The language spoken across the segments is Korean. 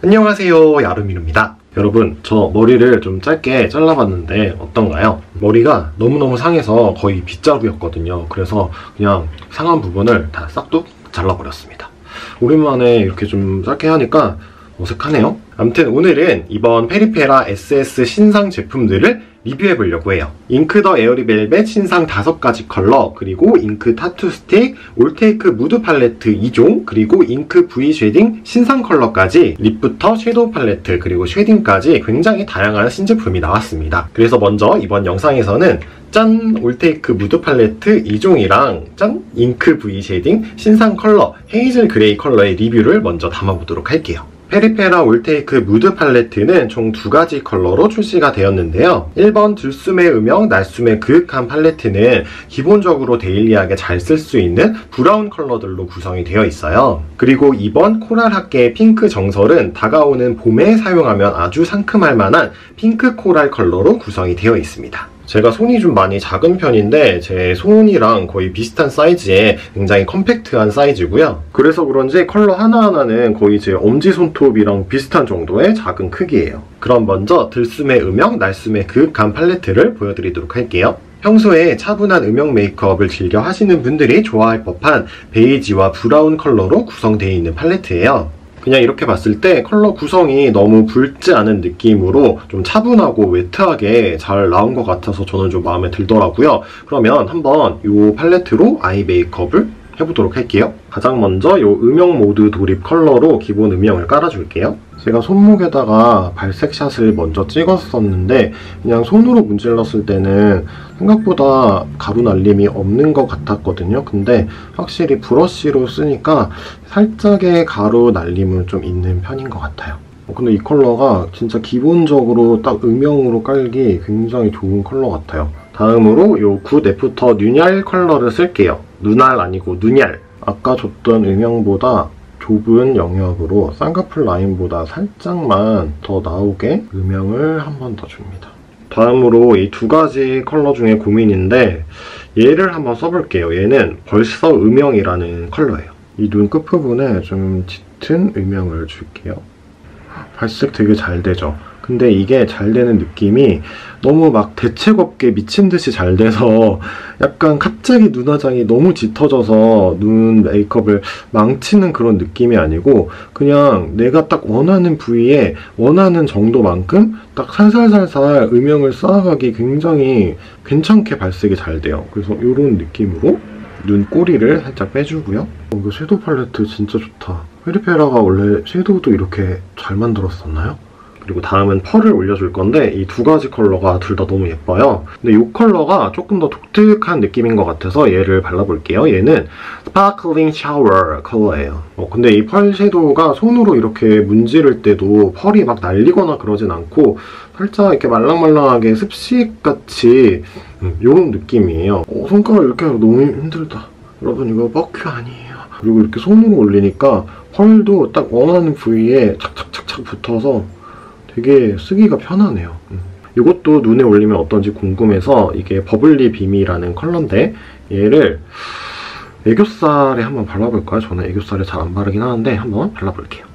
안녕하세요, 야루미루입니다. 여러분, 저 머리를 좀 짧게 잘라봤는데 어떤가요? 머리가 너무너무 상해서 거의 빗자루였거든요. 그래서 그냥 상한 부분을 다 싹둑 잘라버렸습니다. 오랜만에 이렇게 좀 짧게 하니까 어색하네요. 아무튼 오늘은 이번 페리페라 SS 신상 제품들을 리뷰해보려고 해요. 잉크 더 에어리벨벳 신상 5가지 컬러, 그리고 잉크 타투 스틱, 올테이크 무드 팔레트 2종, 그리고 잉크 V 쉐딩 신상 컬러까지 립부터 섀도우 팔레트, 그리고 쉐딩까지 굉장히 다양한 신제품이 나왔습니다. 그래서 먼저 이번 영상에서는 짠! 올테이크 무드 팔레트 2종이랑 짠! 잉크 V 쉐딩 신상 컬러 헤이즐 그레이 컬러의 리뷰를 먼저 담아보도록 할게요. 페리페라 올테이크 무드 팔레트는 총 2가지 컬러로 출시가 되었는데요. 1번 들숨의 음영, 날숨의 그윽한 팔레트는 기본적으로 데일리하게 잘 쓸 수 있는 브라운 컬러들로 구성이 되어 있어요. 그리고 2번 코랄 학계의 핑크 정설은 다가오는 봄에 사용하면 아주 상큼할 만한 핑크 코랄 컬러로 구성이 되어 있습니다. 제가 손이 좀 많이 작은 편인데 제 손이랑 거의 비슷한 사이즈에 굉장히 컴팩트한 사이즈고요. 그래서 그런지 컬러 하나하나는 거의 제 엄지손톱이랑 비슷한 정도의 작은 크기예요. 그럼 먼저 들숨의 음영, 날숨의 그윽한 팔레트를 보여드리도록 할게요. 평소에 차분한 음영 메이크업을 즐겨 하시는 분들이 좋아할 법한 베이지와 브라운 컬러로 구성되어 있는 팔레트예요. 그냥 이렇게 봤을 때 컬러 구성이 너무 붉지 않은 느낌으로 좀 차분하고 웨트하게 잘 나온 것 같아서 저는 좀 마음에 들더라고요. 그러면 한번 이 팔레트로 아이 메이크업을 해보도록 할게요. 가장 먼저 이 음영 모드 도립 컬러로 기본 음영을 깔아줄게요. 제가 손목에다가 발색샷을 먼저 찍었었는데 그냥 손으로 문질렀을 때는 생각보다 가루 날림이 없는 것 같았거든요. 근데 확실히 브러쉬로 쓰니까 살짝의 가루 날림은 좀 있는 편인 것 같아요. 근데 이 컬러가 진짜 기본적으로 딱 음영으로 깔기 굉장히 좋은 컬러 같아요. 다음으로 이 굿 애프터 뉴얄 컬러를 쓸게요. 누날 아니고 누얄. 아까 줬던 음영보다 좁은 영역으로 쌍꺼풀 라인보다 살짝만 더 나오게 음영을 한 번 더 줍니다. 다음으로 이 2가지 컬러 중에 고민인데 얘를 한번 써볼게요. 얘는 벌써 음영이라는 컬러예요. 이 눈 끝부분에 좀 짙은 음영을 줄게요. 발색 되게 잘 되죠? 근데 이게 잘 되는 느낌이 너무 막 대책 없게 미친듯이 잘 돼서 약간 갑자기 눈화장이 너무 짙어져서 눈 메이크업을 망치는 그런 느낌이 아니고 그냥 내가 딱 원하는 부위에 원하는 정도만큼 딱 살살살살 음영을 쌓아가기 굉장히 괜찮게 발색이 잘 돼요. 그래서 이런 느낌으로 눈 꼬리를 살짝 빼주고요. 이거 섀도우 팔레트 진짜 좋다. 페리페라가 원래 섀도우도 이렇게 잘 만들었었나요? 그리고 다음은 펄을 올려줄 건데 이 2가지 컬러가 둘 다 너무 예뻐요. 근데 이 컬러가 조금 더 독특한 느낌인 것 같아서 얘를 발라볼게요. 얘는 스파클링 샤워 컬러예요. 근데 이 펄 섀도우가 손으로 이렇게 문지를 때도 펄이 막 날리거나 그러진 않고 살짝 이렇게 말랑말랑하게 습식같이 이런 느낌이에요. 손가락 이렇게 하기 너무 힘들다. 여러분 이거 버큐 아니에요. 그리고 이렇게 손으로 올리니까 펄도 딱 원하는 부위에 착착착착 붙어서 되게 쓰기가 편하네요. 이것도 눈에 올리면 어떤지 궁금해서 이게 버블리 빔이라는 컬러인데 얘를 애교살에 한번 발라볼까요? 저는 애교살에 잘 안 바르긴 하는데 한번 발라볼게요.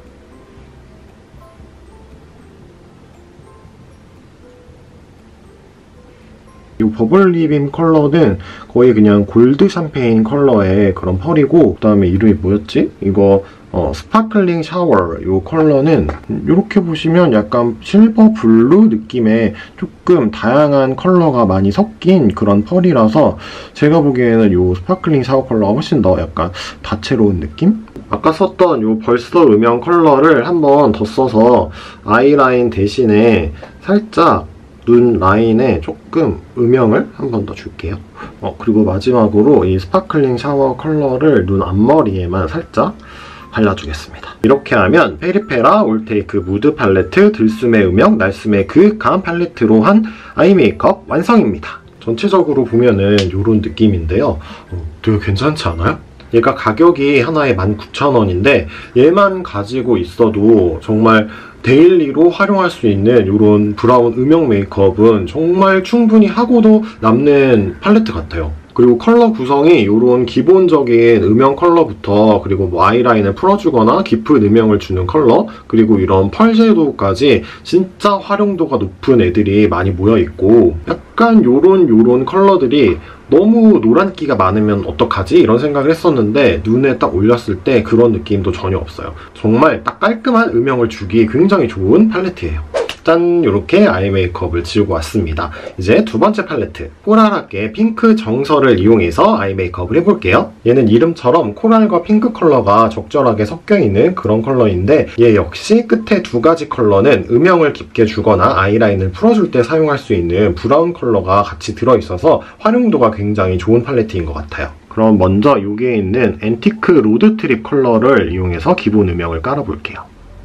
이 버블리빔 컬러는 거의 그냥 골드 샴페인 컬러의 그런 펄이고 그 다음에 이름이 뭐였지? 이거 스파클링 샤워 이 컬러는 이렇게 보시면 약간 실버 블루 느낌의 조금 다양한 컬러가 많이 섞인 그런 펄이라서 제가 보기에는 이 스파클링 샤워 컬러가 훨씬 더 약간 다채로운 느낌? 아까 썼던 이 벌써 음영 컬러를 한 번 더 써서 아이라인 대신에 살짝 눈 라인에 조금 음영을 한 번 더 줄게요. 그리고 마지막으로 이 스파클링 샤워 컬러를 눈 앞머리에만 살짝 발라주겠습니다. 이렇게 하면 페리페라 올테이크 무드 팔레트 들숨의 음영, 날숨의 그윽한 팔레트로 한 아이 메이크업 완성입니다. 전체적으로 보면은 이런 느낌인데요. 되게 괜찮지 않아요? 얘가 가격이 하나에 19,000원인데 얘만 가지고 있어도 정말 데일리로 활용할 수 있는 이런 브라운 음영 메이크업은 정말 충분히 하고도 남는 팔레트 같아요. 그리고 컬러 구성이 이런 기본적인 음영 컬러부터 그리고 뭐 아이라인을 풀어주거나 깊은 음영을 주는 컬러, 그리고 이런 펄 섀도우까지 진짜 활용도가 높은 애들이 많이 모여있고, 약간 요런 컬러들이 너무 노란기가 많으면 어떡하지? 이런 생각을 했었는데 눈에 딱 올렸을 때 그런 느낌도 전혀 없어요. 정말 딱 깔끔한 음영을 주기 굉장히 좋은 팔레트예요. 짠! 이렇게 아이 메이크업을 지우고 왔습니다. 이제 두 번째 팔레트, 코랄하게 핑크 정설을 이용해서 아이 메이크업을 해볼게요. 얘는 이름처럼 코랄과 핑크 컬러가 적절하게 섞여있는 그런 컬러인데, 얘 역시 끝에 두 가지 컬러는 음영을 깊게 주거나 아이라인을 풀어줄 때 사용할 수 있는 브라운 컬러가 같이 들어있어서 활용도가 굉장히 좋은 팔레트인 것 같아요. 그럼 먼저 여기에 있는 앤티크 로드 트립 컬러를 이용해서 기본 음영을 깔아볼게요.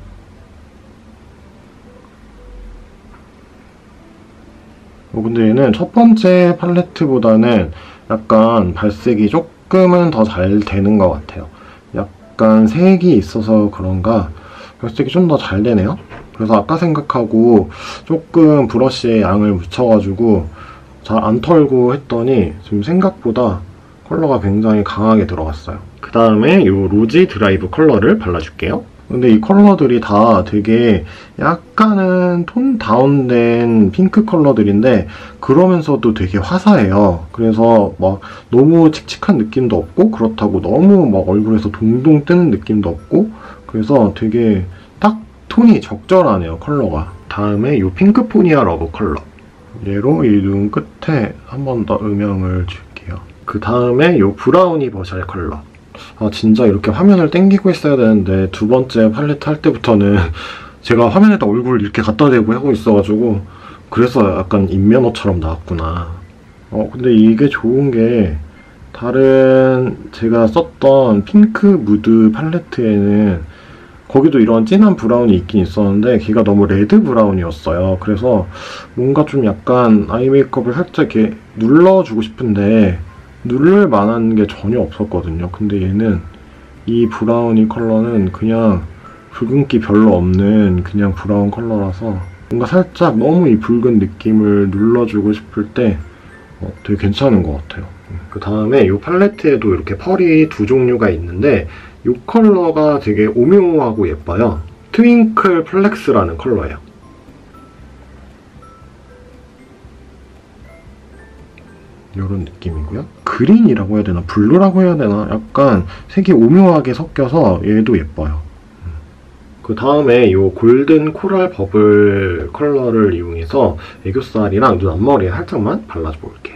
근데 얘는 첫 번째 팔레트보다는 약간 발색이 조금은 더 잘 되는 것 같아요. 약간 색이 있어서 그런가 발색이 좀 더 잘 되네요. 그래서 아까 생각하고 조금 브러쉬에 양을 묻혀가지고 잘 안 털고 했더니 지금 생각보다 컬러가 굉장히 강하게 들어갔어요. 그 다음에 이 로지 드라이브 컬러를 발라줄게요. 근데 이 컬러들이 다 되게 약간은 톤 다운된 핑크 컬러들인데 그러면서도 되게 화사해요. 그래서 막 너무 칙칙한 느낌도 없고 그렇다고 너무 막 얼굴에서 동동 뜨는 느낌도 없고, 그래서 되게 딱 톤이 적절하네요, 컬러가. 다음에 이 핑크포니아 러브 컬러, 얘로 이 눈 끝에 한 번 더 음영을 줄게요. 그 다음에 이 브라우니 버샬 컬러. 진짜 이렇게 화면을 당기고 있어야 되는데 두 번째 팔레트 할 때부터는 제가 화면에다 얼굴 이렇게 갖다 대고 하고 있어가지고 그래서 약간 인면허처럼 나왔구나. 근데 이게 좋은 게 다른 제가 썼던 핑크 무드 팔레트에는 거기도 이런 진한 브라운이 있긴 있었는데 걔가 너무 레드 브라운이었어요. 그래서 뭔가 좀 약간 아이 메이크업을 살짝 이렇게 눌러주고 싶은데 누를 만한 게 전혀 없었거든요. 근데 얘는 이 브라우니 컬러는 그냥 붉은기 별로 없는 그냥 브라운 컬러라서 뭔가 살짝 너무 이 붉은 느낌을 눌러주고 싶을 때 되게 괜찮은 것 같아요. 그 다음에 이 팔레트에도 이렇게 펄이 두 종류가 있는데 이 컬러가 되게 오묘하고 예뻐요. 트윙클 플렉스라는 컬러예요. 이런 느낌이고요. 그린이라고 해야 되나 블루라고 해야 되나 약간 색이 오묘하게 섞여서 얘도 예뻐요. 그 다음에 이 골든 코랄 버블 컬러를 이용해서 애교살이랑 눈 앞머리에 살짝만 발라줘 볼게요.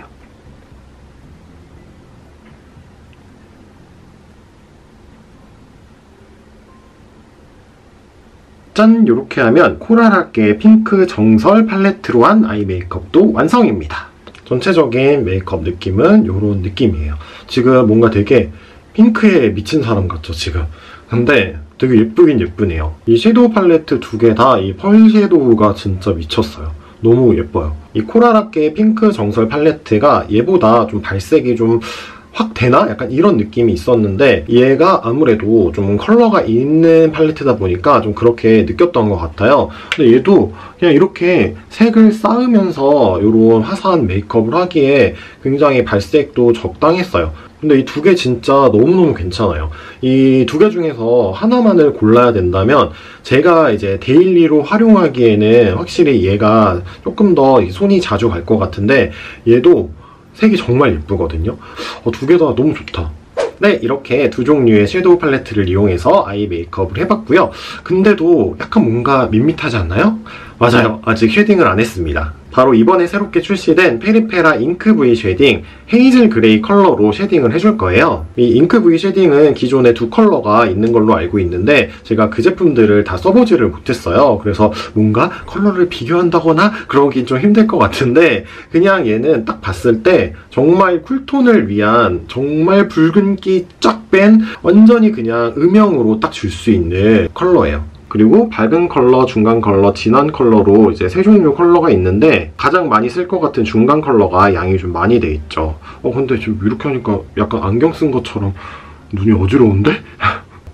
짠! 이렇게 하면 코랄하게 핑크 정설 팔레트로 한 아이 메이크업도 완성입니다. 전체적인 메이크업 느낌은 이런 느낌이에요. 지금 뭔가 되게 핑크에 미친 사람 같죠, 지금? 근데 되게 예쁘긴 예쁘네요. 이 섀도우 팔레트 두 개 다 이 펄 섀도우가 진짜 미쳤어요. 너무 예뻐요. 이 코랄하게 핑크 정설 팔레트가 얘보다 좀 발색이 좀 확 되나? 약간 이런 느낌이 있었는데 얘가 아무래도 좀 컬러가 있는 팔레트다 보니까 좀 그렇게 느꼈던 것 같아요. 근데 얘도 그냥 이렇게 색을 쌓으면서 이런 화사한 메이크업을 하기에 굉장히 발색도 적당했어요. 근데 이 두 개 진짜 너무너무 괜찮아요. 이 두 개 중에서 하나만을 골라야 된다면 제가 이제 데일리로 활용하기에는 확실히 얘가 조금 더 손이 자주 갈 것 같은데 얘도 색이 정말 예쁘거든요. 두 개 다 너무 좋다. 네, 이렇게 두 종류의 섀도우 팔레트를 이용해서 아이 메이크업을 해봤고요. 근데도 약간 뭔가 밋밋하지 않나요? 맞아요. 아직 쉐딩을 안 했습니다. 바로 이번에 새롭게 출시된 페리페라 잉크 V 쉐딩 헤이즐 그레이 컬러로 쉐딩을 해줄 거예요. 이 잉크 V 쉐딩은 기존에 두 컬러가 있는 걸로 알고 있는데 제가 그 제품들을 다 써보지를 못했어요. 그래서 뭔가 컬러를 비교한다거나 그러긴 좀 힘들 것 같은데 그냥 얘는 딱 봤을 때 정말 쿨톤을 위한 정말 붉은기 쫙 뺀 완전히 그냥 음영으로 딱 줄 수 있는 컬러예요. 그리고 밝은 컬러, 중간 컬러, 진한 컬러로 이제 세 종류 컬러가 있는데 가장 많이 쓸 것 같은 중간 컬러가 양이 좀 많이 돼 있죠. 근데 지금 이렇게 하니까 약간 안경 쓴 것처럼 눈이 어지러운데?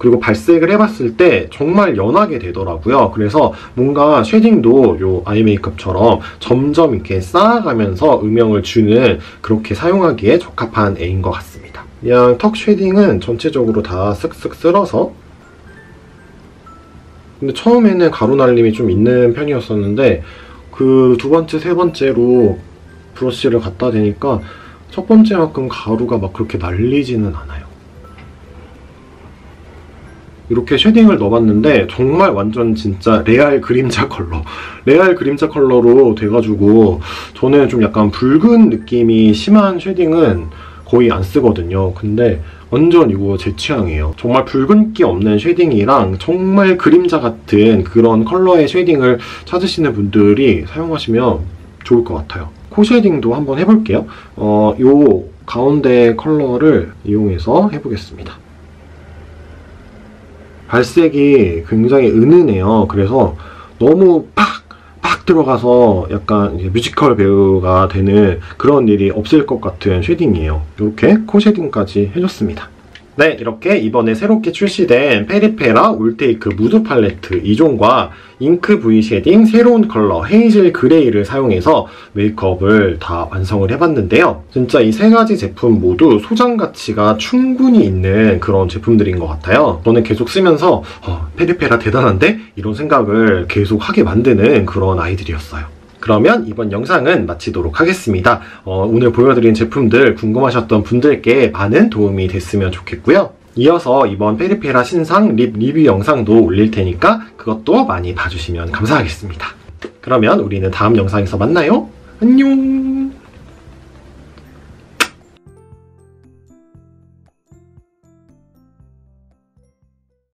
그리고 발색을 해봤을 때 정말 연하게 되더라고요. 그래서 뭔가 쉐딩도 요 아이 메이크업처럼 점점 이렇게 쌓아가면서 음영을 주는, 그렇게 사용하기에 적합한 애인 것 같습니다. 그냥 턱 쉐딩은 전체적으로 다 쓱쓱 쓸어서, 근데 처음에는 가루 날림이 좀 있는 편이었었는데 그 두 번째, 세 번째로 브러쉬를 갖다 대니까 첫 번째만큼 가루가 막 그렇게 날리지는 않아요. 이렇게 쉐딩을 넣어봤는데 정말 완전 진짜 레알 그림자 컬러, 레알 그림자 컬러로 돼가지고, 저는 좀 약간 붉은 느낌이 심한 쉐딩은 거의 안 쓰거든요. 근데 완전 이거 제 취향이에요. 정말 붉은기 없는 쉐딩이랑 정말 그림자 같은 그런 컬러의 쉐딩을 찾으시는 분들이 사용하시면 좋을 것 같아요. 코 쉐딩도 한번 해볼게요. 요 가운데 컬러를 이용해서 해보겠습니다. 발색이 굉장히 은은해요. 그래서 너무 팍 들어가서 약간 뮤지컬 배우가 되는 그런 일이 없을 것 같은 쉐딩이에요. 이렇게 코 쉐딩까지 해줬습니다. 네, 이렇게 이번에 새롭게 출시된 페리페라 올테이크 무드 팔레트 2종과 잉크 V 쉐딩 새로운 컬러 헤이즐 그레이를 사용해서 메이크업을 다 완성을 해봤는데요. 진짜 이 세 가지 제품 모두 소장 가치가 충분히 있는 그런 제품들인 것 같아요. 저는 계속 쓰면서 페리페라 대단한데? 이런 생각을 계속 하게 만드는 그런 아이들이었어요. 그러면 이번 영상은 마치도록 하겠습니다. 오늘 보여드린 제품들 궁금하셨던 분들께 많은 도움이 됐으면 좋겠고요. 이어서 이번 페리페라 신상 립 리뷰 영상도 올릴 테니까 그것도 많이 봐주시면 감사하겠습니다. 그러면 우리는 다음 영상에서 만나요. 안녕!